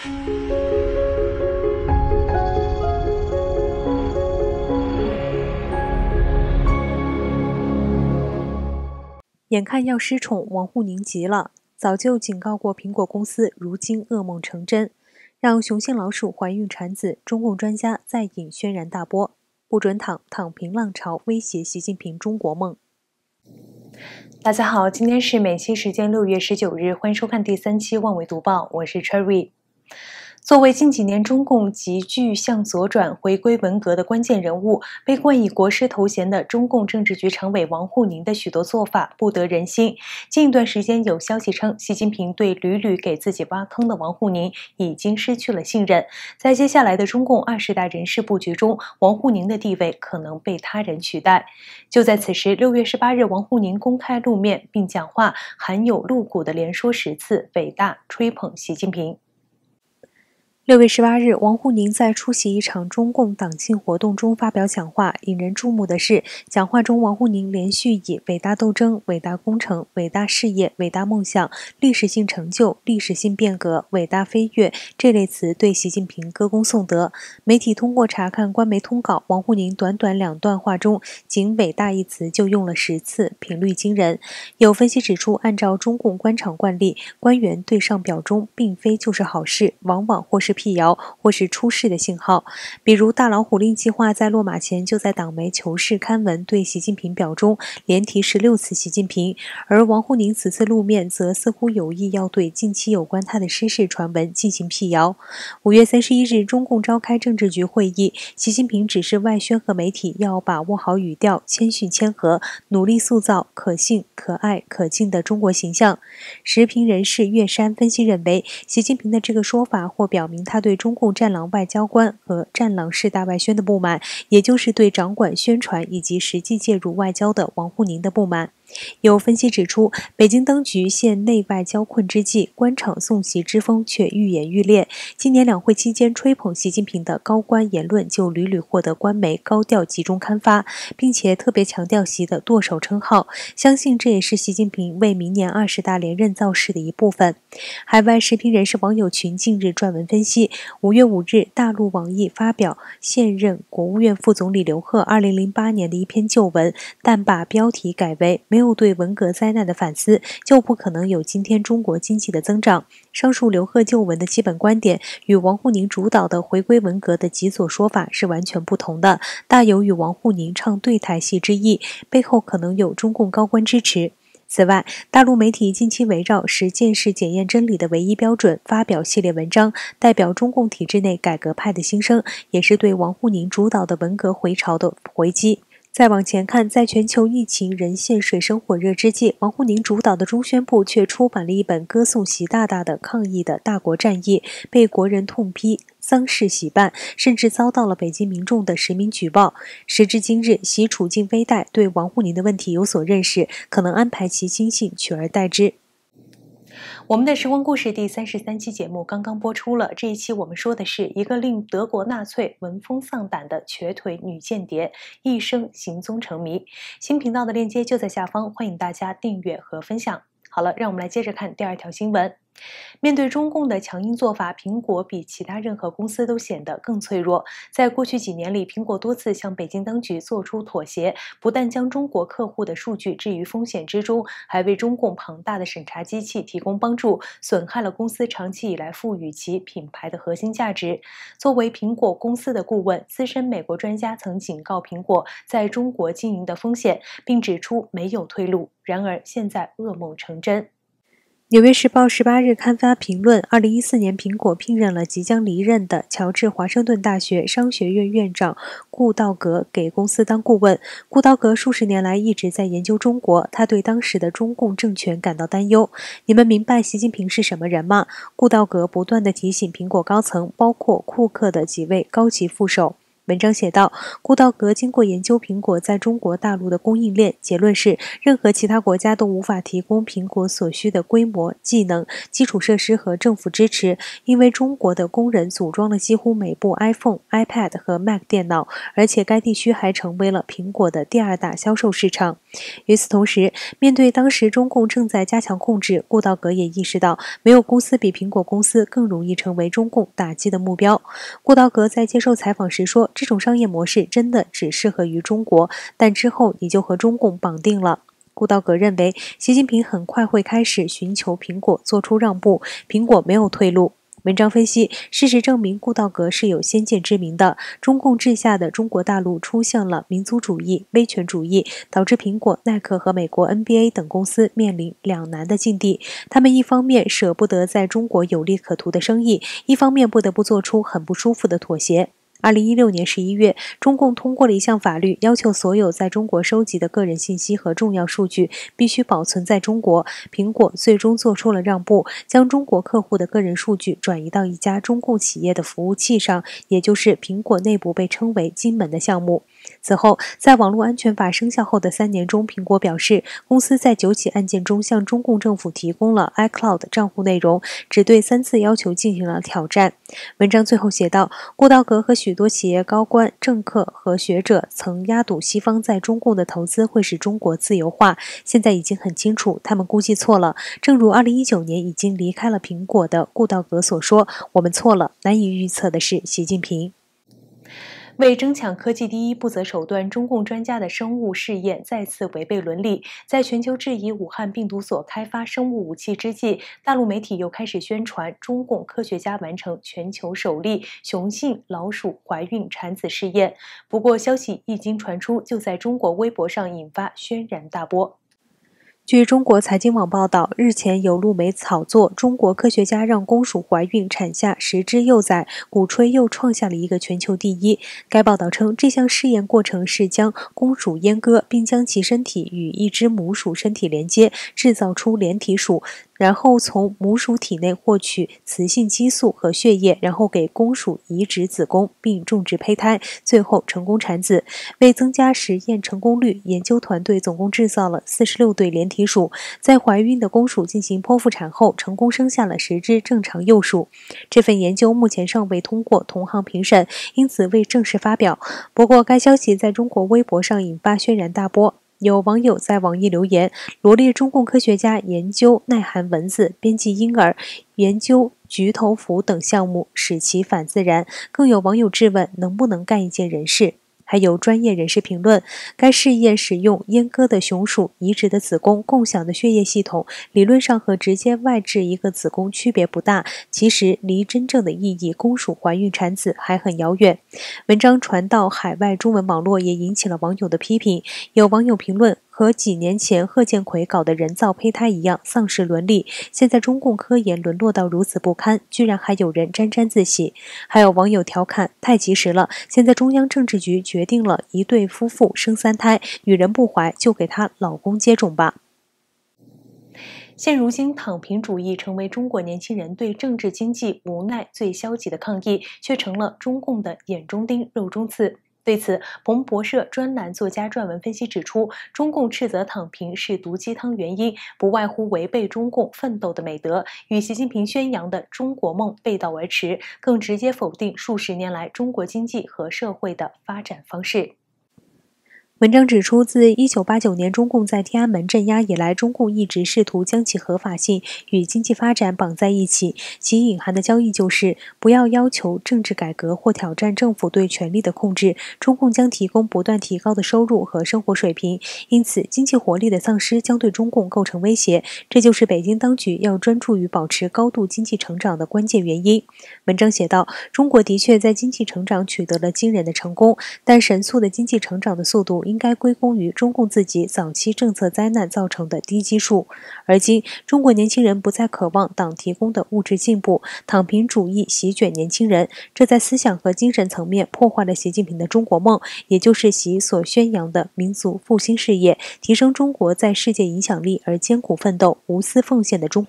眼看要失宠，王沪宁急了。早就警告过苹果公司，如今噩梦成真，让雄性老鼠怀孕产子，中共专家再引轩然大波，不准躺平浪潮威胁习近平中国梦。大家好，今天是美西时间6月19日，欢迎收看第3期《万维读报》，我是 Cherry。作为近几年中共急剧向左转、回归文革的关键人物，被冠以国师头衔的中共政治局常委王沪宁的许多做法不得人心。近一段时间有消息称，习近平对屡屡给自己挖坑的王沪宁已经失去了信任，在接下来的中共20大人事布局中，王沪宁的地位可能被他人取代。就在此时，6月18日，王沪宁公开露面并讲话，含有露骨的连说10次伟大，吹捧习近平。6月18日，王沪宁在出席一场中共党庆活动中发表讲话。引人注目的是，讲话中王沪宁连续以伟大斗争、伟大工程、伟大事业、伟大梦想、历史性成就、历史性变革、伟大飞跃这类词对习近平歌功颂德。媒体通过查看官媒通稿，王沪宁短短2段话中，仅伟大一词就用了10次，频率惊人。有分析指出，按照中共官场惯例，官员对上表忠并非就是好事，往往或是辟谣或是出事的信号。比如大老虎令计划在落马前就在党媒求是刊文对习近平表忠，连提16次习近平，而王沪宁此次露面则似乎有意要对近期有关他的失事传闻进行辟谣。5月31日，中共召开政治局会议，习近平指示外宣和媒体要把握好语调，谦逊谦和，努力塑造可信、可爱、可敬的中国形象。时评人士岳山分析认为，习近平的这个说法或表明他对中共战狼外交官和战狼式大外宣的不满，也就是对掌管宣传以及实际介入外交的王沪宁的不满。有分析指出，北京当局陷内外交困之际，官场送习之风却愈演愈烈。今年两会期间吹捧习近平的高官言论就屡屡获得官媒高调集中刊发，并且特别强调习的舵手称号，相信这也是习近平为明年20大连任造势的一部分。海外时评人士网友群近日撰文分析，5月5日，大陆网易发表现任国务院副总理刘鹤2008年的一篇旧文，但把标题改为没有对文革灾难的反思，就不可能有今天中国经济的增长。上述刘鹤旧文的基本观点与王沪宁主导的回归文革的极左说法是完全不同的，大有与王沪宁唱对台戏之意，背后可能有中共高官支持。此外，大陆媒体近期围绕实践是检验真理的唯一标准发表系列文章，代表中共体制内改革派的心声，也是对王沪宁主导的文革回潮的回击。再往前看，在全球疫情人现水深火热之际，王沪宁主导的中宣部却出版了一本歌颂习大大的抗疫的大国战役，被国人痛批丧事喜办，甚至遭到了北京民众的实名举报。时至今日，习处境危殆，对王沪宁的问题有所认识，可能安排其亲信取而代之。我们的时光故事第33期节目刚刚播出了，这一期我们说的是一个令德国纳粹闻风丧胆的瘸腿女间谍，一生行踪成谜。新频道的链接就在下方，欢迎大家订阅和分享。好了，让我们来接着看第2条新闻。面对中共的强硬做法，苹果比其他任何公司都显得更脆弱。在过去几年里，苹果多次向北京当局做出妥协，不但将中国客户的数据置于风险之中，还为中共庞大的审查机器提供帮助，损害了公司长期以来赋予其品牌的核心价值。作为苹果公司的顾问，资深美国专家曾警告苹果在中国经营的风险，并指出没有退路。然而，现在噩梦成真。纽约时报18日刊发评论，2014年苹果聘任了即将离任的乔治华盛顿大学商学院院长顾道格给公司当顾问。顾道格数十年来一直在研究中国，他对当时的中共政权感到担忧。你们明白习近平是什么人吗？顾道格不断地提醒苹果高层，包括库克的几位高级副手。文章写道，顾道格经过研究苹果在中国大陆的供应链，结论是任何其他国家都无法提供苹果所需的规模、技能、基础设施和政府支持，因为中国的工人组装了几乎每部 iPhone、iPad 和 Mac 电脑，而且该地区还成为了苹果的第2大销售市场。 与此同时，面对当时中共正在加强控制，顾道格也意识到，没有公司比苹果公司更容易成为中共打击的目标。顾道格在接受采访时说，这种商业模式真的只适合于中国，但之后你就和中共绑定了。顾道格认为，习近平很快会开始寻求苹果做出让步，苹果没有退路。文章分析，事实证明顾道格是有先见之明的。中共治下的中国大陆出现了民族主义、威权主义，导致苹果、耐克和美国 NBA 等公司面临两难的境地。他们一方面舍不得在中国有利可图的生意，一方面不得不做出很不舒服的妥协。2016年11月，中共通过了一项法律，要求所有在中国收集的个人信息和重要数据必须保存在中国。苹果最终做出了让步，将中国客户的个人数据转移到一家中共企业的服务器上，也就是苹果内部被称为金门的项目。此后，在网络安全法生效后的3年中，苹果表示，公司在9起案件中向中共政府提供了 iCloud 账户内容，只对3次要求进行了挑战。文章最后写道，顾道格和许多企业高官、政客和学者曾压赌西方在中共的投资会使中国自由化，现在已经很清楚，他们估计错了。正如2019年已经离开了苹果的顾道格所说，我们错了，难以预测的是习近平。为争抢科技第一不择手段，中共专家的生物试验再次违背伦理。在全球质疑武汉病毒所开发生物武器之际，大陆媒体又开始宣传中共科学家完成全球首例雄性老鼠怀孕产子试验。不过，消息一经传出，就在中国微博上引发轩然大波。据中国财经网报道，日前有路媒炒作中国科学家让公鼠怀孕产下10只幼崽，鼓吹又创下了一个全球第一。该报道称，这项试验过程是将公鼠阉割，并将其身体与一只母鼠身体连接，制造出连体鼠。然后从母鼠体内获取雌性激素和血液，然后给公鼠移植子宫并种植胚胎，最后成功产子。为增加实验成功率，研究团队总共制造了46对连体鼠，在怀孕的公鼠进行剖腹产后，成功生下了10只正常幼鼠。这份研究目前尚未通过同行评审，因此未正式发表。不过，该消息在中国微博上引发轩然大波。有网友在网易留言，罗列中共科学家研究耐寒蚊子、编辑婴儿、研究菊头蝠等项目，使其反自然。更有网友质问，能不能干一件人事？还有专业人士评论，该试验使用阉割的雄鼠移植的子宫共享的血液系统，理论上和直接外置一个子宫区别不大，其实离真正的意义公鼠怀孕产子还很遥远。文章传到海外中文网络，也引起了网友的批评。有网友评论，和几年前贺建奎搞的人造胚胎一样丧失伦理，现在中共科研沦落到如此不堪，居然还有人沾沾自喜。还有网友调侃，太及时了，现在中央政治局决定了一对夫妇生3胎，女人不怀就给她老公接种吧。现如今，躺平主义成为中国年轻人对政治经济无奈最消极的抗议，却成了中共的眼中钉、肉中刺。对此，彭博社专栏作家撰文分析指出，中共斥责躺平是毒鸡汤原因，不外乎违背中共奋斗的美德，与习近平宣扬的中国梦背道而驰，更直接否定数十年来中国经济和社会的发展方式。文章指出，自1989年中共在天安门镇压以来，中共一直试图将其合法性与经济发展绑在一起，其隐含的交易就是不要要求政治改革或挑战政府对权力的控制，中共将提供不断提高的收入和生活水平，因此经济活力的丧失将对中共构成威胁，这就是北京当局要专注于保持高度经济成长的关键原因。文章写道，中国的确在经济成长取得了惊人的成功，但神速的经济成长的速度应该归功于中共自己早期政策灾难造成的低基数。而今，中国年轻人不再渴望党提供的物质进步，躺平主义席卷年轻人，这在思想和精神层面破坏了习近平的中国梦，也就是习所宣扬的民族复兴事业，提升中国在世界影响力而艰苦奋斗、无私奉献的中国梦。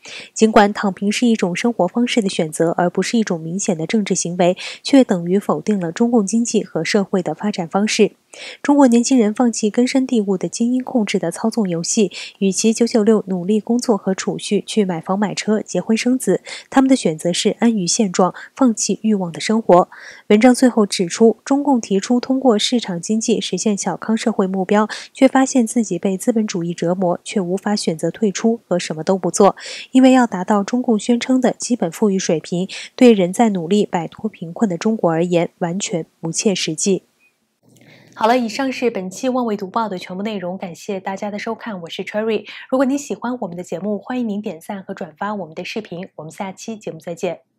尽管躺平是一种生活方式的选择，而不是一种明显的政治行为，却等于否定了中共经济和社会的发展方式。中国年轻人放弃根深蒂固的精英控制的操纵游戏，与其996努力工作和储蓄去买房买车、结婚生子，他们的选择是安于现状，放弃欲望的生活。文章最后指出，中共提出通过市场经济实现小康社会目标，却发现自己被资本主义折磨，却无法选择退出和什么都不做，因为要达到中共宣称的基本富裕水平，对仍在努力摆脱贫困的中国而言，完全不切实际。好了，以上是本期万位读报的全部内容，感谢大家的收看，我是 Cherry。如果您喜欢我们的节目，欢迎您点赞和转发我们的视频，我们下期节目再见。